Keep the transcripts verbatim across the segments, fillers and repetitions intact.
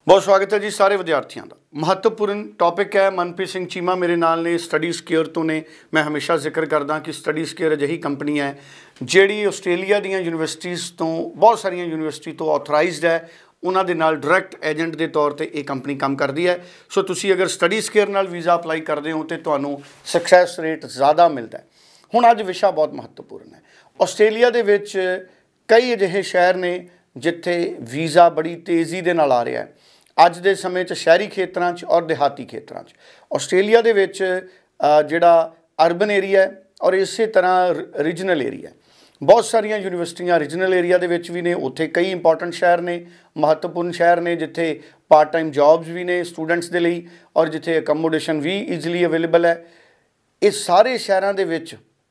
बहुत स्वागत है जी सारे विद्यार्थियों का। महत्वपूर्ण टॉपिक है। मनप्रीत सिंह चीमा मेरे नाल ने स्टडीज़ केयर तो ने। मैं हमेशा जिक्र करदा कि स्टडीज़ केयर अजिही कंपनी है जिहड़ी आस्ट्रेलिया दी यूनिवर्सिटीज़ तो बहुत सारिया यूनिवर्सिटी तो ऑथराइज्ड है, उन्होंने नाल डायरैक्ट एजेंट के तौर पर यह कंपनी काम करती है। सो तुसी अगर स्टडीज़ केयर नाल वीज़ा अपलाई करते हो तो तुहानू सक्सैस रेट ज़्यादा मिलता है। हुण अज विषय बहुत महत्वपूर्ण है। आस्ट्रेलिया दे विच कई अजिहे शहर ने जिथे वीज़ा बड़ी तेज़ी दे नाल आ रहा है। अज दे समय च शहरी खेत्रां च और देहाती खेत्रां च आस्ट्रेलिया दे विच जिहड़ा अर्बन एरिया है और इस तरह रीजनल एरिया है। बहुत सारिया यूनिवर्सिटियां रीजनल एरिया दे विच भी ने, उत्थे कई इंपॉर्टेंट शहर ने, महत्वपूर्ण शहर ने जिथे पार्ट टाइम जॉब्स भी ने स्टूडेंट्स दे लई और जिथे अकोमोडेशन भी ईजली अवेलेबल है। इस सारे शहरों दे विच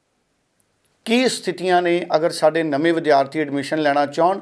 की स्थितियां ने अगर साडे नवे विद्यार्थी एडमिशन लेना चाहन,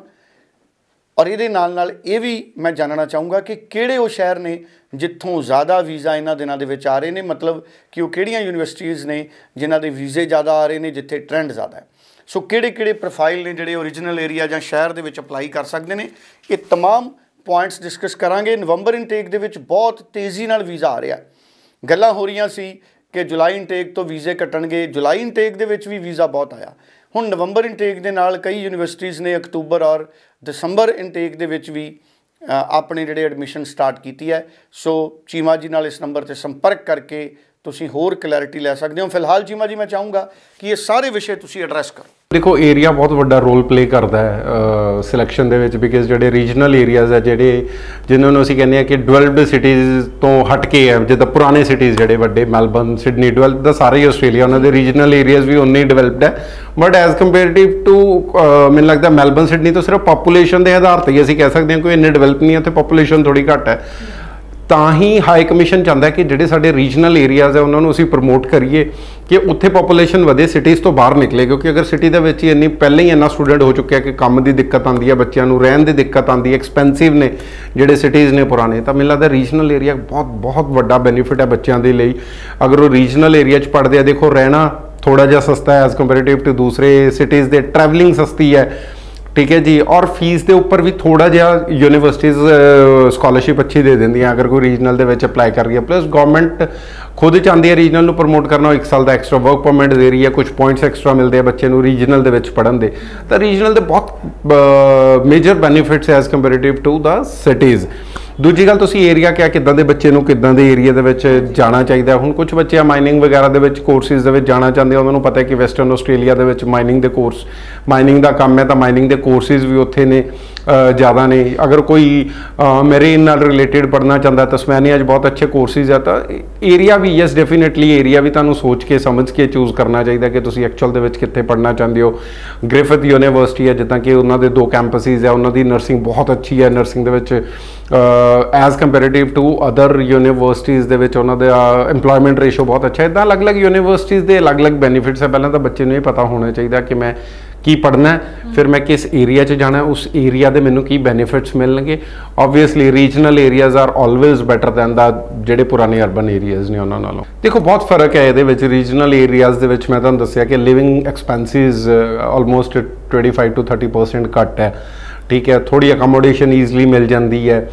और ये नाल नाल ये भी मैं जानना चाहूँगा कि किहड़े वो शहर ने जिथों ज़्यादा वीज़ा इन्हां दिनां दे विच आ रहे हैं, मतलब कि वो किहड़ियां यूनिवर्सिटीज़ ने जिन्हां दे वीज़े ज़्यादा आ रहे हैं जिथे ट्रेंड ज़्यादा है। सो किहड़े किहड़े प्रोफाइल ने जिहड़े ओरिजिनल एरिया जां शहर दे विच अपलाई कर सकते हैं, ये तमाम पॉइंट्स डिस्कस करांगे। नवंबर इनटेक दे विच बहुत तेज़ी नाल वीज़ा आ रहा है। गल्लां हो रही सी कि जुलाई इनटेक तो वीज़े कट्टणगे, जुलाई इनटेक दे विच भी वीज़ा बहुत आया। हुण नवंबर इनटेक दे नाल कई यूनिवर्सिटीज़ ने अक्तूबर और दसंबर इनटेक दे विच भी अपने जिहड़े एडमिशन स्टार्ट की है। सो चीमा जी नाल इस नंबर ते संपर्क करके तुसीं होर क्लैरिटी लै सकदे हो। फिलहाल चीमा जी मैं चाहूँगा कि ये सारे विषय तुसीं एड्रैस करो। देखो एरिया बहुत बड़ा रोल प्ले करता है सिलेक्शन दे विच, बिकॉज जिहड़े रीजनल एरियाज़ है जिहड़े जिन्होंने असीं कहने हैं कि डिवेलप्ड सिटीज़ तो हट के है, जिद्दां पुराने सिटीज़ जिहड़े वड्डे मैलबर्न सिडनी डिवेलप तो सारे ही आस्ट्रेलिया उन्होंने रीजनल एरियाज़ भी उन्ने ही डिवेलप्ड है। बट एज़ कंपेरेटिव टू मैनूं लगदा मैलबर्न सिडनी तो सिर्फ पॉपूलेशन के आधार पर ही असीं कह सकते हैं कोई इन्ने डिवेलप नहीं है, तो पॉपूलेशन थोड़ी घट है। ਤਾਂ ही हाई कमीशन चाहता है कि ਜਿਹੜੇ ਸਾਡੇ ਰੀਜਨਲ ਏਰੀਆਜ਼ ਹੈ ਉਹਨਾਂ ਨੂੰ ਅਸੀਂ ਪ੍ਰਮੋਟ ਕਰੀਏ ਕਿ ਉੱਥੇ ਪੋਪੂਲੇਸ਼ਨ ਵਧੇ, ਸਿਟੀਜ਼ ਤੋਂ ਬਾਹਰ ਨਿਕਲੇ। ਕਿਉਂਕਿ ਅਗਰ ਸਿਟੀ ਦੇ ਵਿੱਚ ਹੀ ਇੰਨੀ ਪਹਿਲਾਂ ਹੀ ਇੰਨਾ ਸਟੂਡੈਂਟ ਹੋ ਚੁੱਕਿਆ ਕਿ ਕੰਮ ਦੀ ਦਿੱਕਤ ਆਉਂਦੀ ਹੈ, ਬੱਚਿਆਂ ਨੂੰ ਰਹਿਣ ਦੀ ਦਿੱਕਤ ਆਉਂਦੀ ਹੈ, ਐਕਸਪੈਂਸਿਵ ਨੇ ਜਿਹੜੇ ਸਿਟੀਜ਼ ਨੇ ਪੁਰਾਣੇ, ਤਾਂ ਮੈਨੂੰ ਲੱਗਦਾ ਰੀਜਨਲ ਏਰੀਆ ਬਹੁਤ ਬਹੁਤ ਵੱਡਾ ਬੈਨੀਫਿਟ ਹੈ ਬੱਚਿਆਂ ਦੇ ਲਈ। ਅਗਰ ਉਹ ਰੀਜਨਲ ਏਰੀਆ 'ਚ ਪੜ੍ਹਦੇ ਆ, ਦੇਖੋ ਰਹਿਣਾ थोड़ा जिहा सस्ता है एज़ कंपेरेटिव टू दूसरे सिटीज़ दे, ट्रैवलिंग सस्ती है, ठीक है जी। और फीस के उपर भी थोड़ा जिहा यूनिवर्सिटीज़ स्कॉलरशिप अच्छी दे देंदियां अगर कोई रीजनल दे विच अप्लाई कर रही है। प्लस गवर्नमेंट खुद चाहती है रीजनल नूं प्रमोट करना, एक साल का एक्सट्रा वर्क परमिट दे रही है, कुछ पॉइंट्स एक्सट्रा मिलते हैं बच्चे नूं रीजनल दे विच पढ़न दे। तो रीजनल दे बहुत major benefits as comparative to the cities. दूजी गल तुसीं एरिया क्या किदां दे बच्चे नूं किदां दे एरिया दे विच जाना चाहिए। हुण कुछ बच्चे माइनिंग वगैरह दे विच कोर्सिस दे विच जाना चाहते हैं, उन्होंने पता है कि वैसटर्न आस्ट्रेलिया दे विच माइनिंग दे कोर्स माइनिंग का काम है, तो माइनिंग दे कोर्सिस भी उत्थे ने ज़्यादा ने। अगर कोई मेरीन नाल रिलेटेड पढ़ना चाहता है, तस्मैनिया बहुत अच्छे कोर्सिस है। तो एरिया भी यस डेफिनेटली एरिया भी तुहानूं सोच के समझ के चूज़ करना चाहिए कि तुसीं एक्चुअल दे विच कित्थे पढ़ना चाहते हो। ग्रिफिथ यूनिवर्सिटी है जिद्दां कि उन्होंने दो कैंपसिस है, उन्होंने नर्सिंग बहुत अच्छी है। नर्सिंग दे विच as comparative to other universities दे विच उन्होंने इंप्लॉयमेंट रेशो बहुत अच्छा है। इदां अलग अलग यूनिवर्सिटीज़ के अलग अलग बेनीफिट्स है। पहले तो बच्चे नूं ये पता होना चाहिए कि मैं की पढ़ना है, फिर मैं किस एरिया च जाना है, उस एरिया के मैनू की बेनीफिट्स मिलणगे। Obviously regional areas are always better than the जिहड़े पुराने अर्बन एरियाज़ ने उन्हां नालों। देखो बहुत फर्क है ये विच। रीजनल एरियाज़ दे विच मैं तुहानूं दस्सिया कि living expenses almost twenty five to thirty percent घट है, ठीक है। थोड़ी अकोमोडेशन ईजली मिल जाती है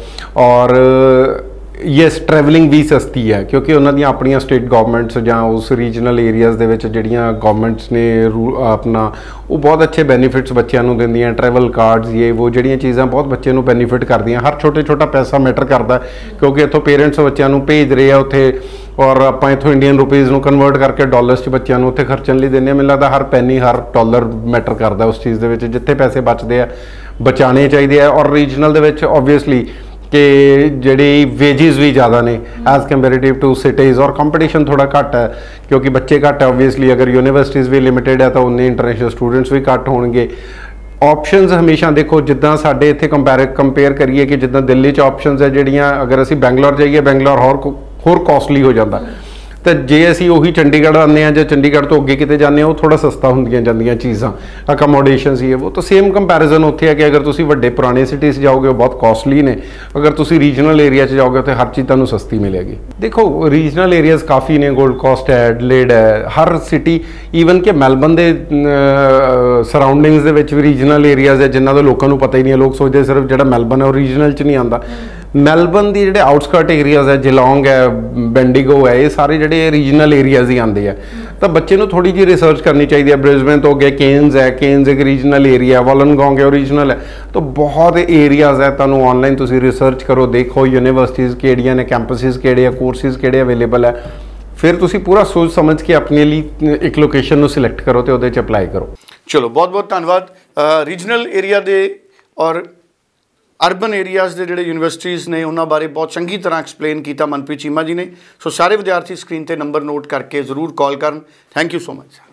और यस ट्रैवलिंग भी सस्ती है क्योंकि उन्होंने अपन स्टेट गवर्नमेंट्स जां उस रीजनल एरियाज़ दे विच जिहड़ियां गवर्नमेंट्स ने अपना वो बहुत अच्छे बेनीफिट्स बच्चों को देंदियां, ट्रैवल कार्ड्स ये वो जिहड़ियां चीज़ां बहुत बच्चे को बेनीफिट करदियां। हर छोटे छोटा पैसा मैटर करता है क्योंकि इत्थों पेरेंट्स बच्चों को भेज रहे हैं उत्थे और आप इत्थों इंडियन रुपीज़ को कन्वर्ट करके डॉलर्स बच्चों को उत्थे खर्चण लई दिंदे। मैनूं लगदा हर पैनी हर डॉलर मैटर करता उस चीज़ दे विच, जिथे पैसे बचते हैं बचाने चाहिए। और रीजनल दे विच ऑबवियसली कि जिहड़ी वेजिज भी ज़्यादा ने एज़ कंपेरेटिव टू सिटीज़, और कंपटीशन थोड़ा घट है क्योंकि बच्चे घट है। ऑबवियसली अगर यूनिवर्सिटीज़ भी लिमिटेड है तो उन्ने इंटरनेशनल स्टूडेंट्स भी घट होणगे। ऑप्शंस हमेशा देखो जिद्दां साडे इत्थे कंपेयर कंपेयर करिए कि जिद्दां दिल्ली च ऑप्शंस है जिहड़ियां अगर असीं बैंगलोर जाइए बैंगलोर होर होर कॉस्टली हो जाता। तो जे असी उही चंडीगढ़ आने जो चंडीगढ़ तो अगे किते जाने वो थोड़ा सस्ता होंदियां जांदियां चीज़ां, अकोमोडेशन ये वो। तो सेम कंपैरिजन उत्थे है कि अगर तुसीं वड्डे पुराने सिटीज़ जाओगे वो बहुत कॉस्टली ने, अगर तुसीं रीजनल एरिया च जाओगे तो हर चीज़ तुहानूं सस्ती मिलेगी। देखो रीजनल एरियाज़ काफ़ी ने, गोल्ड कोस्ट है, एडिलेड है, हर सिटी ईवन कि मैलबर्न के सराउंडिंग्स दे विच भी रीजनल एरियाज़ है जिन्हां दा लोकां नूं पता ही नहीं है। लोग सोचते सिर्फ जिहड़ा मैलबर्न है वो रीजनल च नहीं आंदा। ਮੈਲਬਨ ਦੀ ਜਿਹੜੇ ਆਊਟਸਕਰਟ ਏਰੀਆਜ਼ ਹੈ, ਜਿਲੋਂਗ ਹੈ, ਬੈਂਡੀਗੋ ਹੈ, ਇਹ ਸਾਰੇ ਜਿਹੜੇ ਰੀਜਨਲ ਏਰੀਆਜ਼ ਹੀ ਆਉਂਦੇ ਆ। ਤਾਂ ਬੱਚੇ ਨੂੰ ਥੋੜੀ ਜਿਹੀ ਰਿਸਰਚ ਕਰਨੀ ਚਾਹੀਦੀ ਹੈ। ਬ੍ਰਿਸਬੇਨ ਤੋਂ ਅੱਗੇ ਕੇਨਜ਼ ਹੈ, ਕੇਨਜ਼ ਇੱਕ ਰੀਜਨਲ ਏਰੀਆ, ਵੋਲਨਗੋਂਗ ਹੈ, ਉਹ ਰੀਜਨਲ ਹੈ। ਤਾਂ ਬਹੁਤ ਏਰੀਆਜ਼ ਹੈ, ਤੁਹਾਨੂੰ ਆਨਲਾਈਨ ਤੁਸੀਂ ਰਿਸਰਚ ਕਰੋ, ਦੇਖੋ ਯੂਨੀਵਰਸਿਟੀਜ਼ ਕਿਹੜੀਆਂ ਨੇ, ਕੈਂਪਸਿਸ ਕਿਹੜੇ ਆ, ਕੋਰਸਿਸ ਕਿਹੜੇ ਅਵੇਲੇਬਲ ਹੈ। ਫਿਰ ਤੁਸੀਂ ਪੂਰਾ ਸੋਚ ਸਮਝ ਕੇ ਆਪਣੇ ਲਈ ਇੱਕ ਲੋਕੇਸ਼ਨ ਨੂੰ ਸਿਲੈਕਟ ਕਰੋ ਤੇ ਉਹਦੇ 'ਚ ਅਪਲਾਈ ਕਰੋ। ਚਲੋ ਬਹੁਤ ਬਹੁਤ ਧੰਨਵਾਦ। ਰੀਜਨਲ ਏਰੀਆ ਦੇ ਔਰ ਅਰਬਨ ਏਰੀਆਜ਼ ਦੇ ਜਿਹੜੇ ਯੂਨੀਵਰਸਿਟੀਜ਼ ਨੇ ਉਹਨਾਂ ਬਾਰੇ ਬਹੁਤ ਚੰਗੀ ਤਰ੍ਹਾਂ ਐਕਸਪਲੇਨ ਕੀਤਾ ਮਨਪ੍ਰੀਤ ਚੀਮਾ ਜੀ ਨੇ। ਸੋ ਸਾਰੇ ਵਿਦਿਆਰਥੀ ਸਕਰੀਨ ਤੇ ਨੰਬਰ ਨੋਟ ਕਰਕੇ ਜ਼ਰੂਰ ਕਾਲ ਕਰਨ। Thank you so much.